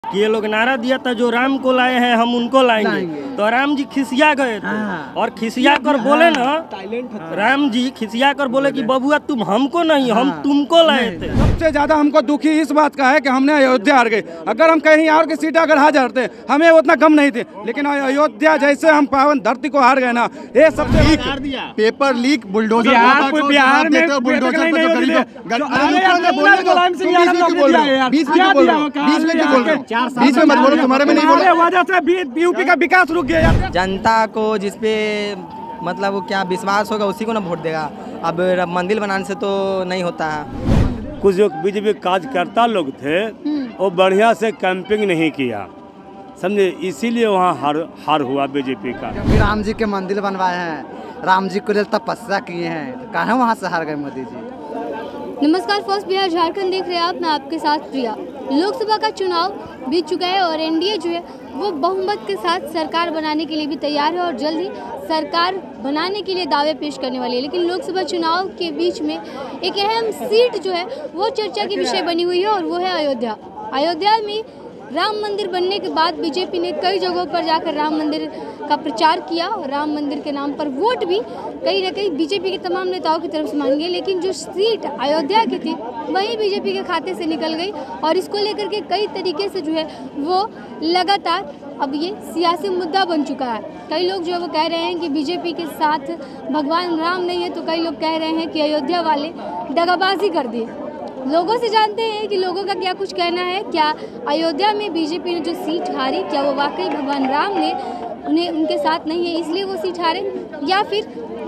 कि ये लोग नारा दिया था जो राम को लाए हैं हम उनको लाएंगे। तो राम जी खिसिया गए थे और खिसिया कर बोले ना, राम जी खिसिया कर बोले कि बबुआ तुम हमको नहीं हम तुमको लाए थे। सबसे ज्यादा हमको दुखी इस बात का है कि हमने अयोध्या हार गए। अगर हम कहीं और की सीट अगर हार जाते हमें उतना गम नहीं थे, लेकिन अयोध्या जैसे हम पावन धरती को हार गए ना, ये सबसे पेपर लीक बुलडोजर बिहार में बीच में मत बोलो, तुम्हारे में नहीं बोलो। वजह से यूपी का विकास रुक गया। जनता को जिसपे मतलब वो क्या विश्वास होगा उसी को ना वोट देगा। अब मंदिर बनाने से तो नहीं होता है। कुछ जो बीजेपी कार्यकर्ता लोग थे वो बढ़िया से कैंपिंग नहीं किया, समझे, इसीलिए वहाँ हार हुआ बीजेपी का। राम जी के मंदिर बनवाए हैं, राम जी को लिए तपस्या किए हैं, तो कहाँ वहाँ से हार गए मोदी जी। नमस्कार, फर्स्ट बिहार झारखंड देख रहे हैं आप, मैं आपके साथ प्रिया। लोकसभा का चुनाव बीत चुका है और एनडीए जो है वो बहुमत के साथ सरकार बनाने के लिए भी तैयार है और जल्द ही सरकार बनाने के लिए दावे पेश करने वाली है। लेकिन लोकसभा चुनाव के बीच में एक अहम सीट जो है वो चर्चा की विषय बनी हुई है और वो है अयोध्या। अयोध्या में राम मंदिर बनने के बाद बीजेपी ने कई जगहों पर जाकर राम मंदिर का प्रचार किया और राम मंदिर के नाम पर वोट भी कहीं ना कहीं बीजेपी के तमाम नेताओं की तरफ से मांगी। लेकिन जो सीट अयोध्या की थी वही बीजेपी के खाते से निकल गई और इसको लेकर के कई तरीके से जो है वो लगातार अब ये सियासी मुद्दा बन चुका है। कई लोग जो है वो कह रहे हैं कि बीजेपी के साथ भगवान राम नहीं है, तो कई लोग कह रहे हैं कि अयोध्या वाले दगाबाजी कर दिए। लोगों से जानते हैं कि लोगों का क्या कुछ कहना है। क्या अयोध्या में बीजेपी ने जो सीट हारी, क्या वो वाकई भगवान राम ने उनके साथ नहीं है इसलिए वो सीट हारे, या फिर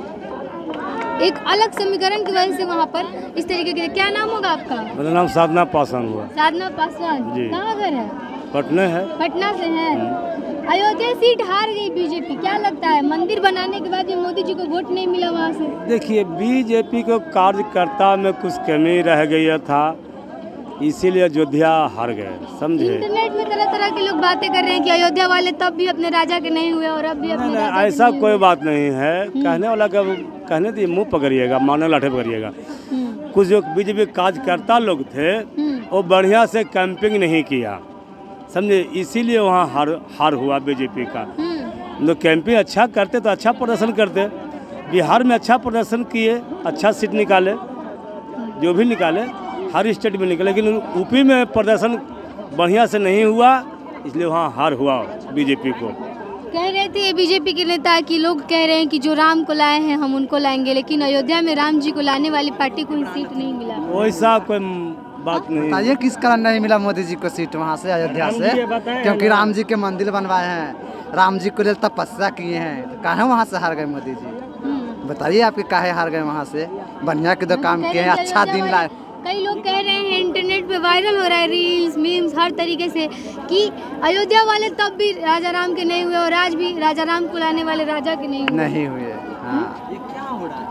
एक अलग समीकरण की वजह से वहाँ पर इस तरीके के। क्या नाम होगा आपका? मेरा नाम साधना पासवान हुआ। साधना पासवान, कहाँ घर है? पटना है। पटना से है। अयोध्या सीट हार गई बीजेपी, क्या लगता है? मंदिर बनाने के बाद भी मोदी जी को वोट नहीं मिला वहाँ से। देखिए, बीजेपी को कार्यकर्ता में कुछ कमी रह गई था, इसीलिए अयोध्या हार गए, समझे। इंटरनेट में तरह तरह के लोग बातें कर रहे हैं कि अयोध्या वाले तब भी अपने राजा के नहीं हुए और अब भी अपने राजा के ऐसा नहीं कोई बात नहीं है। कहने वाला का कहने दिए मुँह पकड़िएगा, मानो लाठे पकड़िएगा। कुछ जो बीजेपी कार्यकर्ता लोग थे वो बढ़िया से कैंपिंग नहीं किया, समझे, इसीलिए वहाँ हार हुआ बीजेपी का। तो कैंपिंग अच्छा करते तो अच्छा प्रदर्शन करते। बिहार में अच्छा प्रदर्शन किए, अच्छा सीट निकाले, जो भी निकाले हर स्टेट में निकले, लेकिन यूपी में प्रदर्शन बढ़िया से नहीं हुआ, इसलिए वहाँ हार हुआ बीजेपी को। कह रहे थे बीजेपी के नेता कि लोग कह रहे हैं कि जो राम को लाए हैं हम उनको लाएंगे, लेकिन अयोध्या में राम जी को लाने वाली पार्टी को सीट नहीं मिला। वैसा कोई बात नहीं। बताइए किस कारण नहीं मिला मोदी जी को सीट वहाँ से अयोध्या से? क्योंकि राम जी के मंदिर बनवाए हैं, राम जी को लिए तपस्या किए हैं, तो कहाँ वहाँ से हार गए मोदी जी? बताइए आपके काहे हार गए वहाँ से? बढ़िया के दो काम किए हैं, अच्छा दिन लाए। कई लोग कह रहे हैं, इंटरनेट पे वायरल हो रहा है, रील्स मीम्स हर तरीके से, कि अयोध्या वाले तब भी राजा राम के नहीं हुए और आज भी राजा राम को लाने वाले राजा के नहीं हुए। हाँ, ये क्या हो रहा है?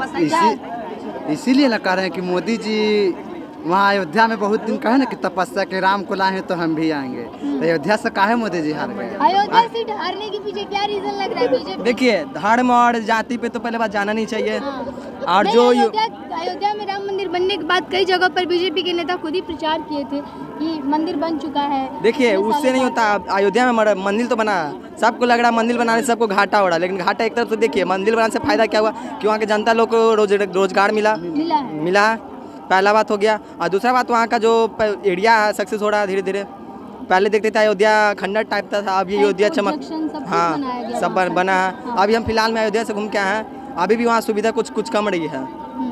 चलो इसीलिए ना कह रहे हैं कि मोदी जी वहाँ अयोध्या में बहुत दिन कहे ना कि तपस्या के राम को लाए हैं तो हम भी आएंगे। तो अयोध्या से काहे मोदी जी हार गए? अयोध्या सीट हारने के पीछे क्या रीजन लग रहा है बीजेपी? देखिए, धर्म और जाति पे तो पहले बात जाना नहीं चाहिए। और नहीं, जो अयोध्या में राम मंदिर बनने के बाद कई जगह पर बीजेपी के नेता खुद ही प्रचार किए थे कि मंदिर बन चुका है। देखिए, उससे नहीं होता। अयोध्या में मंदिर तो बना, सबको लग रहा मंदिर बनाने से सबको घाटा हो रहा है, लेकिन घाटा एक तरफ से देखिए, मंदिर बनाने से फायदा क्या हुआ कि वहाँ के जनता लोग को रोजगार मिला, पहला बात हो गया। और दूसरा बात, वहाँ का जो एरिया है सक्सेस हो रहा है धीरे धीरे। पहले देखते थे अयोध्या खंडर टाइप था, अभी अयोध्या चमक, हाँ सब बना है। अभी हम फिलहाल में अयोध्या से घूम के आए हैं, अभी भी वहाँ सुविधा कुछ कम रही है।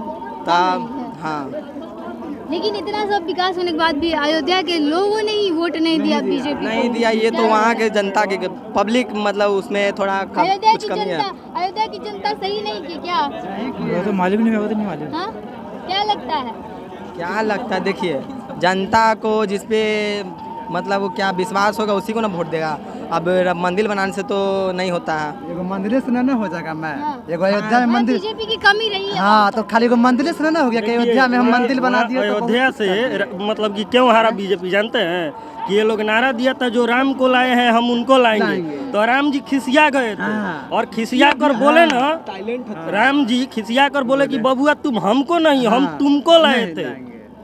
हाँ, लेकिन इतना सब विकास होने के बाद भी अयोध्या के लोगों ने ही वोट नहीं दिया बीजेपी नहीं दिया। ये तो वहाँ के जनता के पब्लिक मतलब उसमें थोड़ा कुछ कमी है। अयोध्या की जनता सही नहीं की क्या? तो मालूम नहीं मालूम। हाँ, क्या लगता है? क्या लगता है? देखिए, जनता को जिसपे मतलब वो क्या विश्वास होगा उसी को ना वोट देगा। अब मंदिर बनाने से तो नहीं होता है। एगो मंदिर से ना हो जाएगा। मैं एगो अयोध्या में मंदिर, बीजेपी की कमी रही है। हाँ, तो खाली एगो मंदिर से ना हो गया कि अयोध्या में हम मंदिर बना दिए। अयोध्या से मतलब कि क्यों हारा बीजेपी जानते हैं? कि ये लोग नारा दिया था जो राम को लाए हैं हम उनको लाएंगे। तो राम जी खिसिया गए थे और खिसिया कर बोले ना, राम जी खिसिया कर बोले कि बबुआ तुम हमको नहीं हम तुमको लाए थे।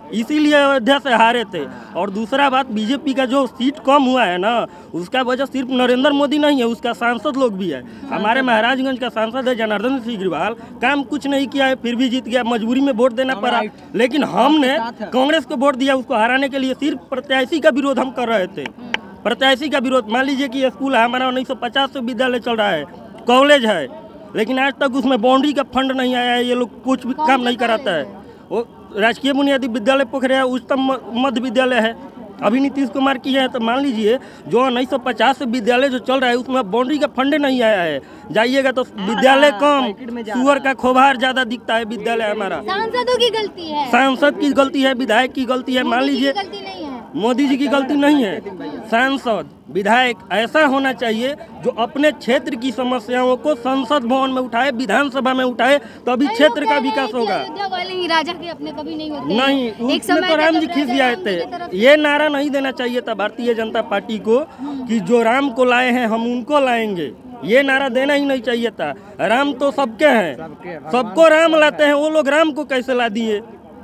इसीलिए अयोध्या से हारे थे। और दूसरा बात, बीजेपी का जो सीट कम हुआ है ना, उसका वजह सिर्फ नरेंद्र मोदी नहीं है, उसका सांसद लोग भी है। हमारे महाराजगंज का सांसद है जनार्दन सिंह ग्रिवाल, काम कुछ नहीं किया है, फिर भी जीत गया, मजबूरी में वोट देना पड़ा। लेकिन हमने कांग्रेस को वोट दिया उसको हराने के लिए, सिर्फ प्रत्याशी का विरोध हम कर रहे थे। प्रत्याशी का विरोध, मान लीजिए कि स्कूल है हमारा 1950 से विद्यालय चल रहा है, कॉलेज है, लेकिन आज तक उसमें बाउंड्री का फंड नहीं आया है, ये लोग कुछ भी काम नहीं कराता है। वो राजकीय बुनियादी विद्यालय पोखरिया उच्चतम मध्य विद्यालय है, अभी नीतीश कुमार की है। तो मान लीजिए जो 1950 से विद्यालय जो चल रहा है उसमें बाउंड्री का फंड नहीं आया है, जाइएगा तो विद्यालय कम, सुअर का खोभार ज्यादा दिखता है विद्यालय हमारा। सांसदों की गलती है, सांसद की गलती है, विधायक की गलती है। मान लीजिए मोदी जी की गलती नहीं है, सांसद विधायक ऐसा होना चाहिए जो अपने क्षेत्र की समस्याओं को संसद भवन में उठाए, विधानसभा में उठाए, तभी क्षेत्र का विकास होगा। अयोध्या वाले ही राजा के अपने कभी नहीं होते नहीं, उसमें तो राम जी खिसियाए थे। ये नारा नहीं देना चाहिए था भारतीय जनता पार्टी को कि जो राम को लाए हैं हम उनको लाएंगे, ये नारा देना ही नहीं चाहिए था। राम तो सबके हैं, सबको राम लाते हैं, वो लोग राम को कैसे ला दिए,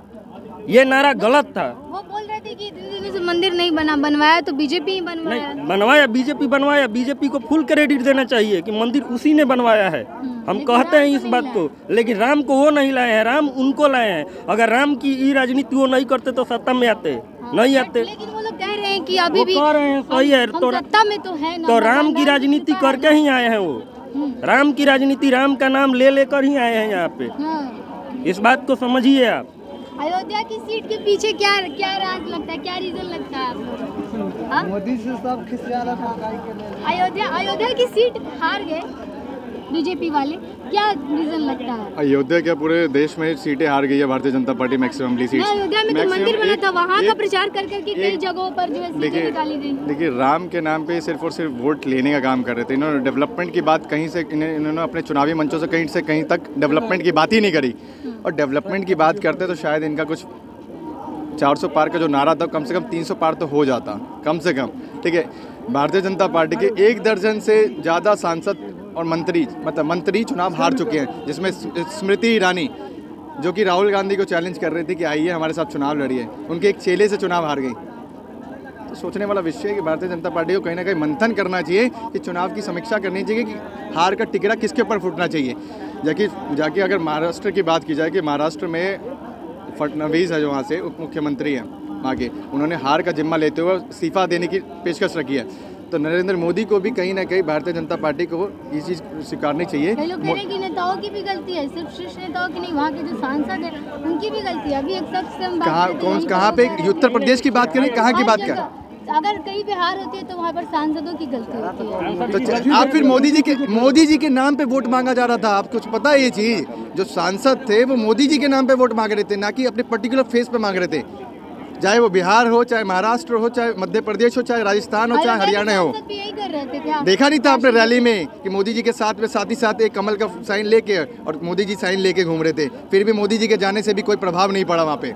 ये नारा गलत था। वो बोल रहे थे कि दिल्ली से मंदिर नहीं बनवाया तो बीजेपी ही बनवाया। बनवाया, बीजेपी बनवाया, बीजेपी को फुल क्रेडिट देना चाहिए कि मंदिर उसी ने बनवाया है। हम कहते हैं इस बात को, लेकिन राम को वो नहीं लाए हैं, राम उनको लाए हैं। अगर राम की ये राजनीति वो नहीं करते तो सत्ता में आते नहीं आते। लेकिन वो लोग कह रहे हैं कि अभी भी कह रहे हैं सही है, तो सत्ता में तो है ना, तो राम की राजनीति करके ही आए हैं वो। राम की राजनीति, राम का नाम ले लेकर ही आए हैं यहाँ पे, इस बात को समझिए आप। अयोध्या की सीट के पीछे क्या राज लगता है, क्या रीजन लगता है आपको? मोदी से सब खिसिया रहा है। अयोध्या की सीट हार गए बीजेपी वाले, क्या रीजन लगता है? अयोध्या क्या पूरे देश में सीटें हार गई है Bharatiya Janata party, maximum seat. Ayodhya में तो मंदिर बना था, वहाँ का प्रचार कर करके कई जगहों पर जो है सीटें निकाली गई। देखिए, राम के नाम पे सिर्फ और सिर्फ वोट लेने का काम कर रहे थे। इन्होंने डेवलपमेंट की बात कहीं से, इन्होंने अपने चुनावी मंचों से कहीं तक डेवलपमेंट की बात ही नहीं करी। और डेवलपमेंट की बात करते तो शायद इनका कुछ 400 पार का जो नारा था कम से कम 300 पार तो हो जाता, कम से कम। ठीक है, भारतीय जनता पार्टी के 1 दर्जन से ज़्यादा सांसद और मंत्री चुनाव हार चुके हैं, जिसमें स्मृति ईरानी जो कि राहुल गांधी को चैलेंज कर रही थी कि आइए हमारे साथ चुनाव लड़िए, उनके एक चेले से चुनाव हार गई। तो सोचने वाला विषय है कि भारतीय जनता पार्टी को कहीं ना कहीं मंथन करना चाहिए कि चुनाव की समीक्षा करनी चाहिए कि हार का टिकरा किसके ऊपर फूटना चाहिए। जाके अगर महाराष्ट्र की बात की जाए कि महाराष्ट्र में फडणवीस है जो वहाँ से उप मुख्यमंत्री हैं वहाँ के, उन्होंने हार का जिम्मा लेते हुए इस्तीफा देने की पेशकश रखी है। तो नरेंद्र मोदी को भी कहीं ना कहीं भारतीय जनता पार्टी को ये चीज़ स्वीकारनी चाहिए। कई लोग कह रहे हैं कि नेताओं की भी गलती है, सिर्फ शीर्ष नेताओं की नहीं, वहाँ के जो सांसद है उनकी भी गलती है। अभी एक शख्स से हम कहाँ पे उत्तर प्रदेश की बात करें, कहाँ की बात करें? अगर कहीं पे हार होती है तो वहाँ पर सांसदों की गलती होती है। तो आप फिर मोदी जी के नाम पे वोट मांगा जा रहा था, आपको कुछ पता है ये चीज़? जो सांसद थे वो मोदी जी के नाम पे वोट मांग रहे थे, ना कि अपने पर्टिकुलर फेस पे मांग रहे थे। चाहे वो बिहार हो, चाहे महाराष्ट्र हो, चाहे मध्य प्रदेश हो, चाहे राजस्थान हो, चाहे हरियाणा हो। देखा नहीं था आपने रैली में कि मोदी जी के साथ ही साथ एक कमल का साइन लेके और मोदी जी साइन लेके घूम रहे थे, फिर भी मोदी जी के जाने से भी कोई प्रभाव नहीं पड़ा वहाँ पे।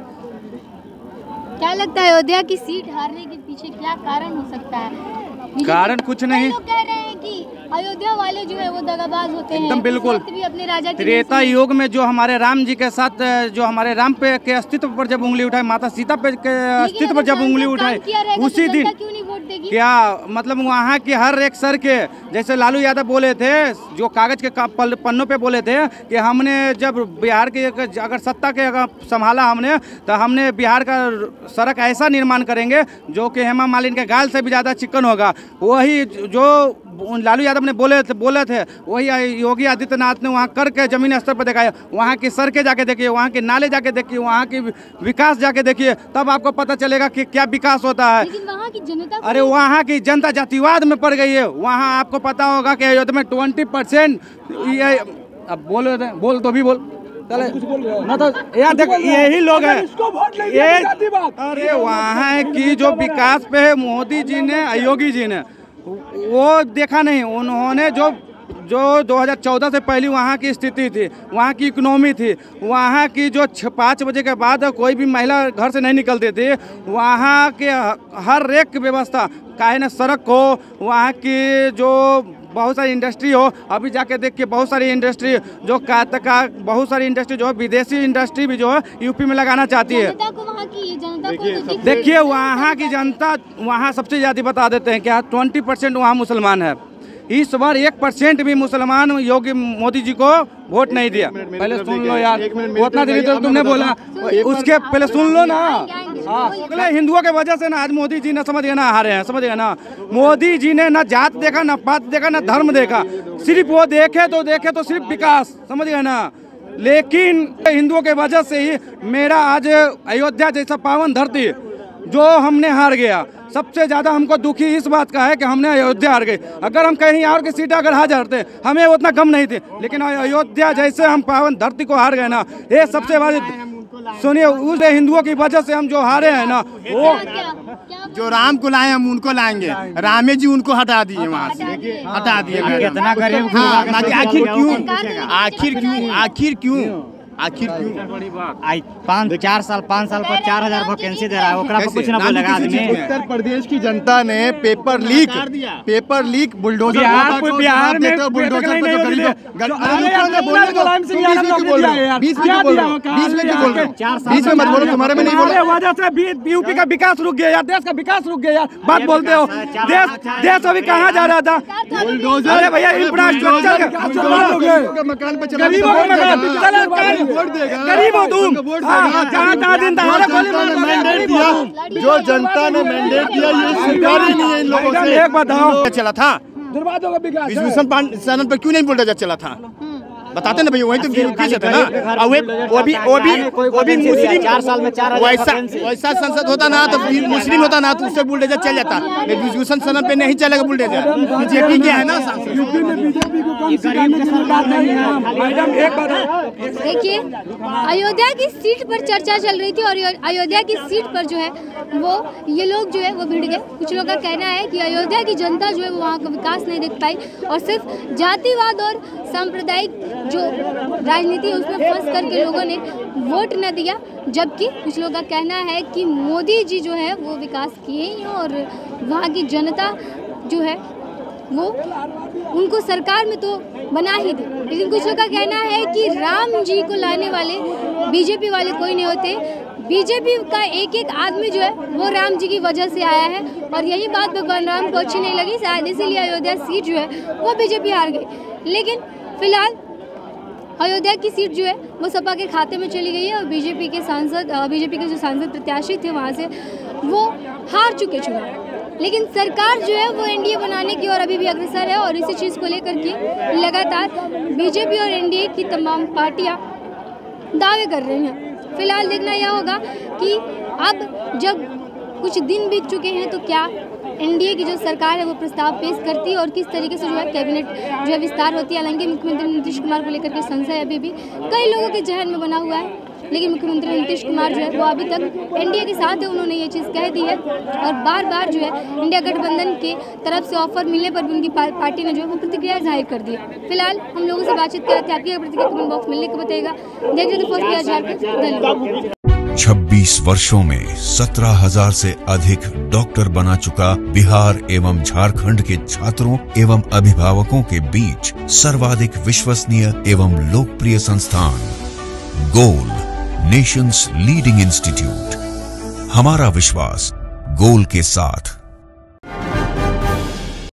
क्या लगता है अयोध्या की सीट हारने के पीछे क्या कारण हो सकता है? कारण कुछ नहीं, लोग कह रहे हैं कि अयोध्या वाले जो है वो दगाबाज होते हैं। एकदम बिल्कुल। भी अपने राजा त्रेता युग में जो हमारे राम जी के साथ, जो हमारे राम पे के अस्तित्व पर जब उंगली उठाए, माता सीता पे के अस्तित्व पर जब उंगली उठाए, उसी दिन क्या मतलब वहाँ की हर एक सर के, जैसे लालू यादव बोले थे, जो कागज के पन्नों पे बोले थे कि हमने जब बिहार के अगर सत्ता के अगर संभाला हमने, तो हमने बिहार का सड़क ऐसा निर्माण करेंगे जो कि हेमा मालिनी के गाल से भी ज़्यादा चिकन होगा। वही जो लालू यादव ने बोले थे वही योगी आदित्यनाथ ने वहाँ करके जमीनी स्तर पर दिखाया। वहाँ की सड़कें जाके देखिए, वहाँ के नाले जाके देखिए, वहाँ की विकास जाके देखिए, तब आपको पता चलेगा कि क्या विकास होता है। लेकिन वहाँ की जनता, अरे वहाँ की जनता जातिवाद में पड़ गई है। वहाँ आपको पता होगा कि अयोध्या में 20% ये, अब बोल तो भी बोल ना, तो यार देखो यही लोग हैं ये। अरे वहाँ की जो विकास पे है मोदी जी ने, योगी जी ने वो देखा नहीं। उन्होंने जो 2014 से पहले वहाँ की स्थिति थी, वहाँ की इकोनॉमी थी, वहाँ की जो 5 बजे के बाद कोई भी महिला घर से नहीं निकलती थी, वहाँ के हर एक व्यवस्था, काहे न सड़क हो, वहाँ की जो बहुत सारी इंडस्ट्री हो। अभी जाके देखिए बहुत सारी इंडस्ट्री जो बहुत सारी इंडस्ट्री जो है विदेशी इंडस्ट्री भी जो है यूपी में लगाना चाहती है। देखिए वहाँ की जनता वहाँ सबसे ज़्यादा बता देते हैं क्या 20% वहाँ मुसलमान है। इस बार 1% भी मुसलमान योगी मोदी जी को वोट नहीं दिया। पहले सुन लो यार, उतना देरी तो तुमने बोला, उसके पहले सुन लो ना। हाँ, हिंदुओं के वजह से ना आज मोदी जी ना समझ गए ना हारे हैं, समझ गए ना। मोदी जी ने ना जात देखा, ना पात देखा, ना धर्म देखा, सिर्फ वो देखे तो सिर्फ विकास, समझ गए ना। लेकिन हिंदुओं के वजह से ही मेरा आज अयोध्या जैसा पावन धरती जो हमने हार गया। सबसे ज़्यादा हमको दुखी इस बात का है कि हमने अयोध्या हार गए। अगर हम कहीं और की सीट अगर हार जाते हमें उतना गम नहीं थे, लेकिन अयोध्या जैसे हम पावन धरती को हार गए ना, ये सबसे बड़ी सुनिए उस हिंदुओं की वजह से हम जो हारे हैं ना, वो जो राम को लाए हम उनको लाएंगे, रामे जी उनको हटा दिए वहाँ से, हटा दिए। कितना गरीब, आखिर क्यों 5 साल पर 4000 वैकेंसी दे रहा है, ओकरा पर कुछ ना बोलेगा आदमी। उत्तर प्रदेश की जनता ने पेपर लीक बुलडोजर बिहार में बुलडोजर बीच में मत बोलो, तुम्हारे में नहीं बोलो। वजह से यूपी का विकास रुक गया यार, देश का विकास रुक गया यार। बात बोलते हो, देश अभी कहाँ जा रहा था? अरे भैया इंफ्रास्ट्रक्चर मकान पे गरीब हो तुम, मैंडेट दिया, जो जनता ने मैंडेट दिया ये स्वीकार ही नहीं है इन लोगों से। एक बताओ, चला था विभूषण चैनल पर क्यों नहीं बुलडोजर चला था? बताते ना भैया, वही तो पीछे थे ना। वो भी मुस्लिम 4 साल में 4000 वैसा संसद होता ना तो मुस्लिम होता ना तो उससे बुलडोजर चल जाता। विभूषण चैनल पे नहीं चलेगा बुलडोजर, बीजेपी के है ना। देखिए अयोध्या की सीट पर चर्चा चल रही थी और अयोध्या की सीट पर जो है वो ये लोग जो है वो भिड़ गए। कुछ लोगों का कहना है कि अयोध्या की जनता जो है वो वहाँ का विकास नहीं देख पाई और सिर्फ जातिवाद और सांप्रदायिक जो राजनीति है उसमें फंस करके लोगों ने वोट न दिया। जबकि कुछ लोगों का कहना है कि मोदी जी जो है वो विकास किए ही हैं और वहाँ की जनता जो है वो उनको सरकार में तो बना ही दी। लेकिन कुछ लोगों का कहना है कि राम जी को लाने वाले बीजेपी वाले कोई नहीं होते, बीजेपी का एक एक आदमी जो है वो राम जी की वजह से आया है और यही बात भगवान राम को अच्छी नहीं लगी, शायद इसीलिए अयोध्या सीट जो है वो बीजेपी हार गई। लेकिन फिलहाल अयोध्या की सीट जो है वो सपा के खाते में चली गई है और बीजेपी के जो सांसद प्रत्याशी थे वहाँ से वो हार चुके चुनाव। लेकिन सरकार जो है वो एनडीए बनाने की ओर अभी भी अग्रसर है और इसी चीज़ को लेकर के लगातार बीजेपी और एनडीए की तमाम पार्टियां दावे कर रही हैं। फिलहाल देखना यह होगा कि अब जब कुछ दिन बीत चुके हैं तो क्या एनडीए की जो सरकार है वो प्रस्ताव पेश करती है और किस तरीके से जो है कैबिनेट जो है विस्तार होती है। हालांकि मुख्यमंत्री नीतीश कुमार को लेकर के संशय अभी भी कई लोगों के जहन में बना हुआ है, लेकिन मुख्यमंत्री नीतीश कुमार जो है वो अभी तक एनडीए के साथ है, उन्होंने ये चीज़ कह दी है और बार बार जो है इंडिया गठबंधन के तरफ से ऑफर मिलने पर भी उनकी पार्टी ने जो है वो प्रतिक्रिया जाहिर कर दी है। फिलहाल हम लोगों से बातचीत कर रहे थे, आपकी प्रतिक्रिया कमेंट बॉक्स मिलने को बताएगा। देख रहे थे फर्स्ट बिहार झारखंड। धन्यवाद। 26 वर्षों में 17,000 से अधिक डॉक्टर बना चुका बिहार एवं झारखंड के छात्रों एवं अभिभावकों के बीच सर्वाधिक विश्वसनीय एवं लोकप्रिय संस्थान गोल, नेशंस लीडिंग इंस्टीट्यूट। हमारा विश्वास गोल के साथ।